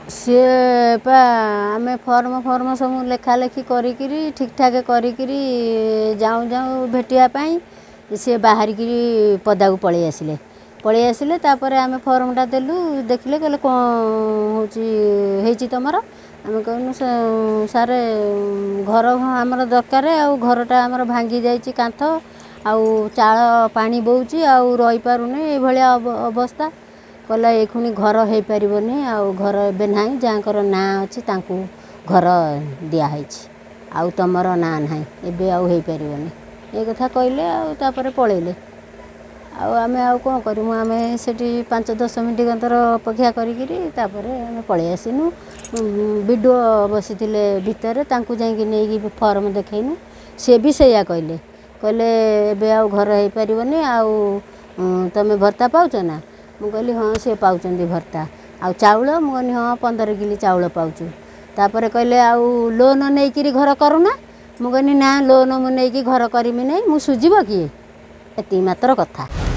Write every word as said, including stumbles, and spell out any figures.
सी पा आम firm firm सब लेखा लेखी करी ठीक ठाक करी जाऊँ जाऊँ भेटापी सी बाहरिक पदा को पलि आसिले पलि आसिले तापर आम फर्मटा देलु देखिले कहले कौन हो तुम आम कहूँ सार घर आमर दरकार आउ घरटा आमर भांगी जाइए कांथ आउ चाल पानी बोची आउ रही पारुनी ये अवस्था कहला ये खुणी घर हो पारनी आउ घर एवं ना जहाँकर ना अच्छी घर दिखाई आउ तुमर ना ना एवं आउ हो पारनी ये कथा कहले आउे पलैले आम आउ कौन करूँ आम से पांच दस मिनट गंतर अपेक्षा करें पलि आसनु विडो बसी भितर नहीं फर्म देखनु सी भी सैया कहले कहले एबे आउ घर हो पारनी आउ तुम भत्ता पाउच ना मु कहली हाँ सी पाँच भत्ता आउ चाउल मुझे हाँ पंदर किलो चाउल पाचु तापर कहले आउ लोन नहीं घर करूना मुझे ना लोन मुझे घर करमी नहीं मुझे सुझीब किए एति मात्र कथा।